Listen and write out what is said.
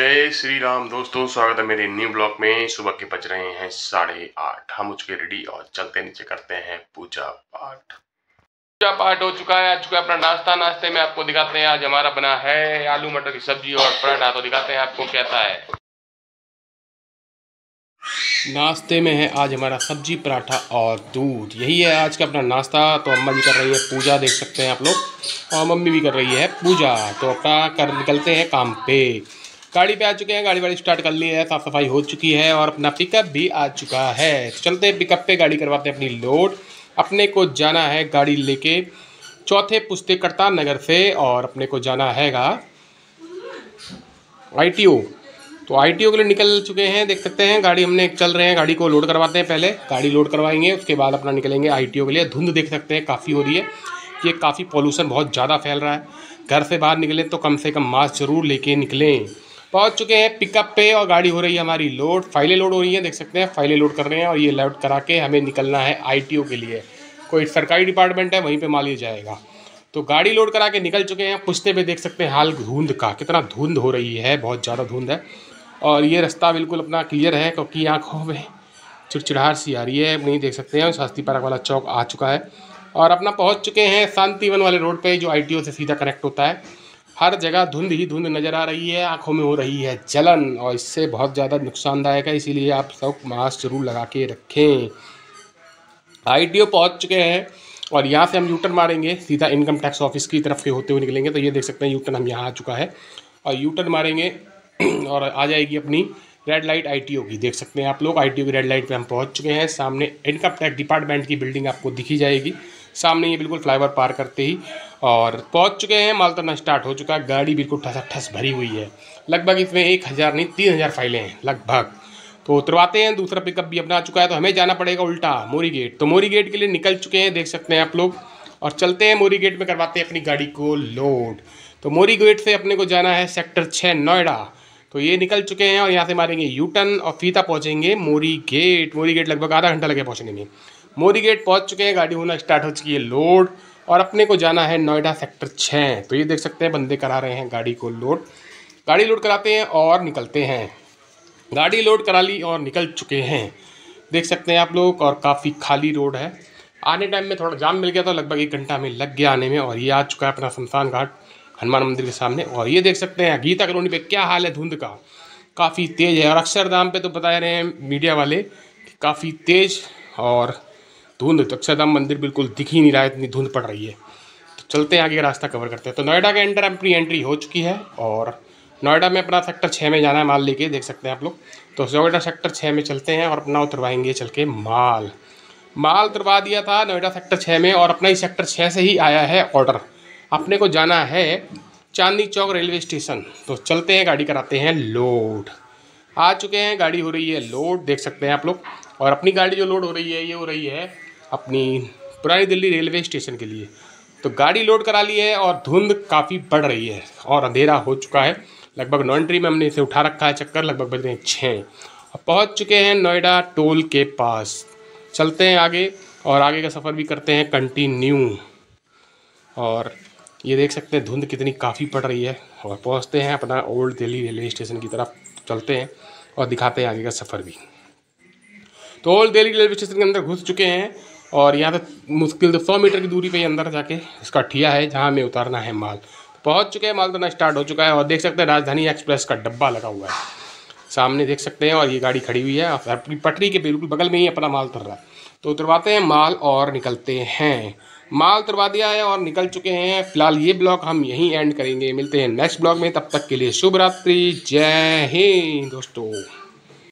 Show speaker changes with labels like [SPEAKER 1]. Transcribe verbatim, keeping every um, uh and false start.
[SPEAKER 1] जय श्री राम दोस्तों, स्वागत है मेरे न्यू ब्लॉग में। सुबह के बज रहे हैं साढ़े आठ। हम हो चुके रेडी और चलते नीचे करते हैं पूजा पाठ। पूजा पाठ हो चुका है, आ चुका है अपना नाश्ता। नाश्ते में आपको दिखाते हैं आज हमारा बना है आलू मटर की सब्जी और पराठा। तो दिखाते हैं आपको कैसा है। नाश्ते में है आज हमारा सब्जी, पराठा और दूध। यही है आज का अपना नाश्ता। तो अम्मा जी कर रही है पूजा, देख सकते हैं आप लोग, और मम्मी भी कर रही है पूजा। तो अपना कर निकलते हैं काम पे। गाड़ी पे आ चुके हैं, गाड़ी वाड़ी स्टार्ट कर ली है, साफ़ सफाई हो चुकी है और अपना पिकअप भी आ चुका है। तो चलते हैं पिकअप पे, गाड़ी करवाते हैं अपनी लोड। अपने को जाना है गाड़ी लेके चौथे पुस्ते करतार नगर से, और अपने को जाना हैगा आई टी ओ। तो आई टी ओ के लिए निकल चुके हैं, देख सकते हैं। गाड़ी हमने चल रहे हैं, गाड़ी को लोड करवाते हैं। पहले गाड़ी लोड करवाएंगे, उसके बाद अपना निकलेंगे आई टी ओ के लिए। धुंध देख सकते हैं काफ़ी हो रही है, ये काफ़ी पॉल्यूशन बहुत ज़्यादा फैल रहा है। घर से बाहर निकलें तो कम से कम मास्क जरूर लेके निकलें। पहुंच चुके हैं पिकअप पे और गाड़ी हो रही है हमारी लोड। फाइलें लोड हो रही हैं, देख सकते हैं फाइलें लोड कर रहे हैं। और ये लोड करा के हमें निकलना है आई टी ओ के लिए। कोई सरकारी डिपार्टमेंट है, वहीं पे माल लिया जाएगा। तो गाड़ी लोड करा के निकल चुके हैं। पुश्ते पे देख सकते हैं हाल धुंध का, कितना धुंध हो रही है, बहुत ज़्यादा धुंध है। और ये रास्ता बिल्कुल अपना क्लियर है, क्योंकि आँखों में चिड़चिड़ाहट सी आ रही है। नहीं देख सकते हैं, शास्त्री पार्क वाला चौक आ चुका है और अपना पहुँच चुके हैं शांतिवन वाले रोड पर, जो आई टी ओ से सीधा कनेक्ट होता है। हर जगह धुंध ही धुंध नज़र आ रही है, आंखों में हो रही है जलन, और इससे बहुत ज़्यादा नुकसानदायक है। इसीलिए आप सब मास्क जरूर लगा के रखें। आई टी ओ पहुँच चुके हैं और यहाँ से हम यूटर्न मारेंगे, सीधा इनकम टैक्स ऑफिस की तरफ के होते हुए निकलेंगे। तो ये देख सकते हैं यूटर्न हम यहाँ आ चुका है और यूटर्न मारेंगे और आ जाएगी अपनी red light I T O की। देख सकते हैं आप लोग, आई टी ओ की रेड लाइट पे हम पहुँच चुके हैं। सामने इनकम टैक्स डिपार्टमेंट की बिल्डिंग आपको दिखी जाएगी सामने, ये बिल्कुल फ्लाईओवर पार करते ही। और पहुंच चुके हैं, माल उतरना स्टार्ट हो चुका है। गाड़ी बिल्कुल ठस भरी हुई है, लगभग इसमें एक हज़ार नहीं तीन हज़ार फाइलें हैं लगभग। तो उतरवाते हैं। दूसरा पिकअप भी अपना आ चुका है, तो हमें जाना पड़ेगा उल्टा मोरी गेट। तो मोरी गेट के लिए निकल चुके हैं, देख सकते हैं आप लोग, और चलते हैं मोरी गेट में करवाते हैं अपनी गाड़ी को लोड। तो मोरी गेट से अपने को जाना है सेक्टर छः नोएडा। तो ये निकल चुके हैं और यहाँ से मारेंगे यू टर्न और फीता पहुँचेंगे मोरी गेट। मोरी गेट लगभग आधा घंटा लगे पहुँचने में। मोरी गेट पहुँच चुके हैं, गाड़ी होना स्टार्ट हो चुकी है लोड, और अपने को जाना है नोएडा सेक्टर छः। तो ये देख सकते हैं बंदे करा रहे हैं गाड़ी को लोड। गाड़ी लोड कराते हैं और निकलते हैं। गाड़ी लोड करा ली और निकल चुके हैं, देख सकते हैं आप लोग। और काफ़ी खाली रोड है। आने टाइम में थोड़ा जाम मिल गया, तो लगभग एक घंटा में लग गया आने में। और ये आ चुका है अपना शमशान घाट हनुमान मंदिर के सामने। और ये देख सकते हैं गीता कॉलोनी पे क्या हाल है धुंध का, काफ़ी तेज़ है। और अक्षरधाम पे तो बता रहे हैं मीडिया वाले कि काफ़ी तेज़ और धुंध, तो अक्षरधाम मंदिर बिल्कुल दिख ही नहीं रहा है, इतनी धुंध पड़ रही है। तो चलते हैं आगे का रास्ता कवर करते हैं। तो नोएडा के अंदर अपनी एंट्री हो चुकी है और नोएडा में अपना सेक्टर छः में जाना है माल लेके, देख सकते हैं आप लोग। तो नोएडा सेक्टर छः में चलते हैं और अपना उतरवाएंगे चल के माल। माल उतरवा दिया था नोएडा सेक्टर छः में, और अपना ही सेक्टर छः से ही आया है ऑर्डर। अपने को जाना है चांदनी चौक रेलवे स्टेशन। तो चलते हैं, गाड़ी कराते हैं लोड। आ चुके हैं, गाड़ी हो रही है लोड, देख सकते हैं आप लोग। और अपनी गाड़ी जो लोड हो रही है, ये हो रही है अपनी पुरानी दिल्ली रेलवे स्टेशन के लिए। तो गाड़ी लोड करा ली है और धुंध काफ़ी बढ़ रही है और अंधेरा हो चुका है। लगभग नॉन्ट्री में हमने इसे उठा रखा है चक्कर, लगभग बज रहे हैं छः। और पहुँच चुके हैं नोएडा टोल के पास। चलते हैं आगे और आगे का सफ़र भी करते हैं कंटिन्यू। और ये देख सकते हैं धुंध कितनी काफ़ी पड़ रही है। और पहुँचते हैं अपना ओल्ड दिल्ली रेलवे स्टेशन की तरफ, चलते हैं और दिखाते हैं आगे का सफ़र भी। तो ओल्ड दिल्ली रेलवे स्टेशन के अंदर घुस चुके हैं और यहाँ पे मुश्किल सौ मीटर की दूरी पे अंदर जाके इसका ठिया है जहाँ हमें उतारना है माल। पहुँच चुके हैं, माल उतारना स्टार्ट हो चुका है। और देख सकते हैं राजधानी एक्सप्रेस का डब्बा लगा हुआ है सामने, देख सकते हैं। और ये गाड़ी खड़ी हुई है और अपनी पटरी के बिल्कुल बगल में ही अपना माल उतर रहा है। तो उतरवाते हैं माल और निकलते हैं। माल उतरवा दिया है और निकल चुके हैं। फिलहाल ये ब्लॉग हम यहीं एंड करेंगे, मिलते हैं नेक्स्ट ब्लॉग में। तब तक के लिए शुभ रात्रि, जय हिंद दोस्तों।